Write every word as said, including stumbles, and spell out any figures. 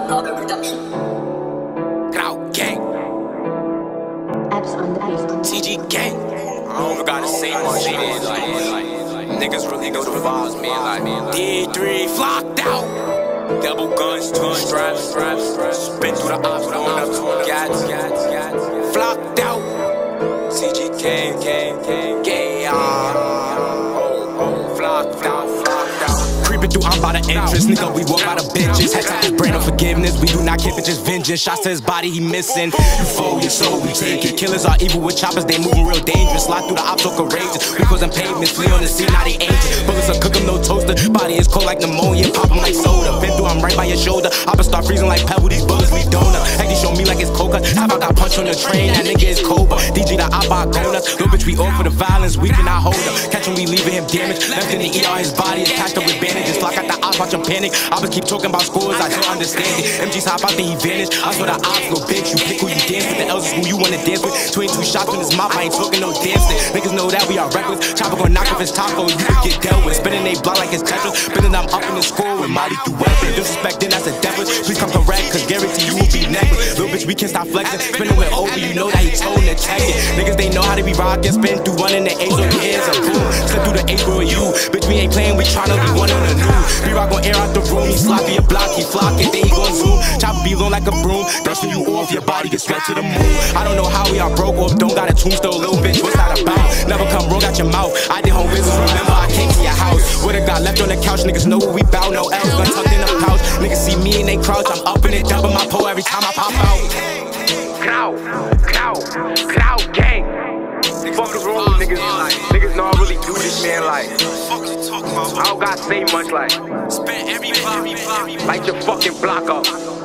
Production. Crowd gang. Apps on the beat. T G gang. I don't even gotta say much, man. Like, like, niggas really know the vibes, man. Like, D three flocked out. Double guns, two straps, straps, straps. Spin through the ops, going up two gats, gats, gats. Flocked out. T G gang, gang, gang, gang. Oh, oh, flocked out, flocked out. Creeping through, I'm by the entrance. Nigga, we walk by the benches. Hashtag this brand of forgiveness. We do not give it, just vengeance. Shots to his body, he missing. You fold your soul, we take it. Killers are evil with choppers, they moving real dangerous. Slide through the ops, so courageous. We causing pavements, flee on the scene, now they ancient. Bullets will cook them, no toaster. Body is cold like pneumonia, pop them like soda. Been through, I'm right by your shoulder. I'ma start freezing like pebble, these bullets leave donut. Heck, they show me like it's coca. How about got punch on your train, that nigga is Cobra. D J the op, I go nuts. Little bitch, we all for the violence, we cannot hold up. Catch him, we leaving him damaged. Left in the E R, his body is patched up with bandages. Flock out the ops, watch him panic. I just keep talking about scores, I don't understand it. M G's hop out, then he vanished. I swear the ops go bitch, you pick who you dance with. The L's is who you wanna dance with. twenty-two shots in his mouth, I ain't talking no dancing. Niggas know that we are reckless. Chopper gon' knock off his taco, you can get dealt with. Spinning they block like it's Tetris. Spinning I'm up in the score with Molly through weapon. Disrespecting, that's a devil. Please come correct, cause guarantee you will be necklace. Little bitch, we can't stop flexing. Spinning with over, you know that he told to check it. Niggas, they know how to be rockin'. Spin through one in the A's on your hands and boom. Slip through the A's for you. Bitch, we ain't playing, we tryna be one on the new. B-Rock gon' air out the room. He sloppy a block, he flockin', then he gon' zoom. Chopper be long like a broom. Dustin you off, your body gets straight to the moon. I don't know how we are broke off, don't got a tombstone, little bitch, what's that about? Never come wrong out your mouth. I did home business, remember I came to your house. Would've got left on the couch, niggas know who we bout, no L's, gun tucked in the pouch. Niggas see me and they crouch, I'm up in it, dumping my pole every time I pop out. Crowd, crowd, crowd gang. Fuck is wrong with niggas, like, niggas know I really do this, man, like, I don't gotta say much, like, spend every block, like your fucking block up.